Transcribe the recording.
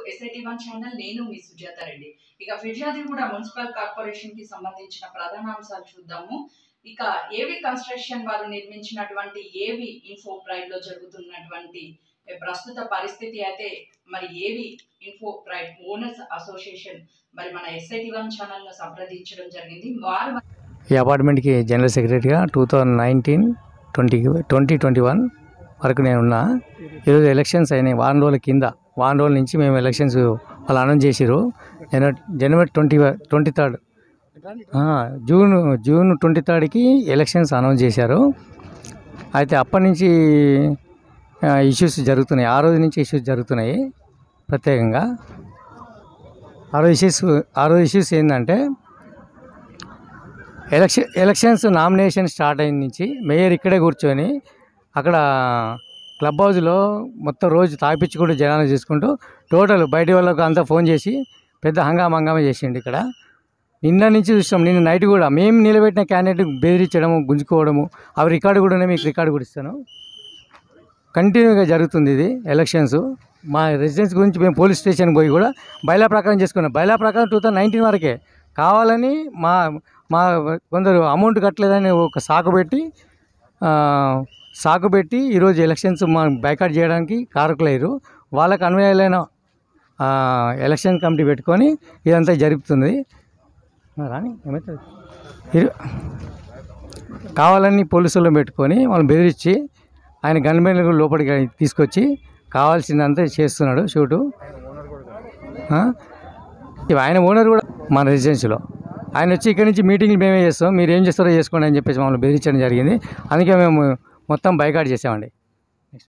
SIT1 channel. నేను మీ సుజాత రెడ్డి. ఇక Peerzadiguda municipal corporation కి సంబంధించిన ప్రధాన అంశాలు చూద్దాము. ఇక ఏవి కన్స్ట్రక్షన్ వారు నిర్మించినటువంటి ఏవి ఇన్ఫో ప్రైడ్ లో జరుగుతున్నటువంటి ప్రస్తుత పరిస్థితి అయితే మరి ఏవి ఇన్ఫో ప్రైడ్ ఓనర్స్ అసోసియేషన్ మరి మన SIT1 ఛానల్ ను సంప్రదించడం జరిగింది. వారు ఈ అపార్ట్మెంట్కి జనరల్ సెక్రటరీగా 2019-2021 వరకు నేనున్నా. ఈరోజు ఎలక్షన్స్ అయినాయి. వారం రోజుల నుంచి మేము ఎలక్షన్స్ వాళ్ళు అనౌన్స్ చేసిరు. జనవరి 23rd జూన్ 23కి ఎలక్షన్స్ అనౌన్స్ చేశారు. అయితే అప్పటి నుంచి ఇష్యూస్ జరుగుతున్నాయి. ఆ రోజు నుంచి ఇష్యూస్ జరుగుతున్నాయి. ప్రత్యేకంగా ఆ రోజు ఇష్యూస్ ఏంటంటే ఎలక్షన్స్ నామినేషన్ స్టార్ట్ అయిన నుంచి మేయర్ ఇక్కడే కూర్చొని అక్కడ క్లబ్ హౌస్లో మొత్తం రోజు తాపించుకుంటూ జనాలు చేసుకుంటూ టోటల్ బయటి వాళ్ళకు అంతా ఫోన్ చేసి పెద్ద హంగామా చేసిండు. ఇక్కడ నిన్న నుంచి చూస్తాం. నిన్న నైట్ కూడా మేము నిలబెట్టిన క్యాండిడేట్ బెదిరించడము, గుంజుకోవడము, అవి రికార్డు కూడా మీకు రికార్డు కూడా ఇస్తాను. కంటిన్యూగా జరుగుతుంది ఇది ఎలక్షన్స్. మా రెసిడెన్స్ గురించి మేము పోలీస్ స్టేషన్కి పోయి కూడా బైలా ప్రకారం చేసుకున్నాం. బైలా ప్రకారం 2019 వరకే కావాలని మా కొందరు అమౌంట్ కట్టలేదని ఒక సాకు పెట్టి ఈరోజు ఎలక్షన్స్ మా బైకాట్ చేయడానికి కారకులయ్యారు. వాళ్ళకు అనుయాయులైన ఎలక్షన్ కమిటీ పెట్టుకొని ఇదంతా జరుపుతుంది. రాని ఏమవుతుంది కావాలని పోలీసులను పెట్టుకొని వాళ్ళని బెదిరించి ఆయన గన్మెన్లు లోపలికి తీసుకొచ్చి కావాల్సిందంతా చేస్తున్నాడు షూటు. ఆయన ఓనర్ కూడా మన రెసిడెన్సీలో ఆయన వచ్చి ఇక్కడి నుంచి మీటింగ్లు మేమే చేస్తాం, మీరు ఏం చేస్తారో చేసుకోండి అని చెప్పేసి మమ్మల్ని బెదిరించడం జరిగింది. అందుకే మేము మొత్తం బైకాట్ చేసామండి.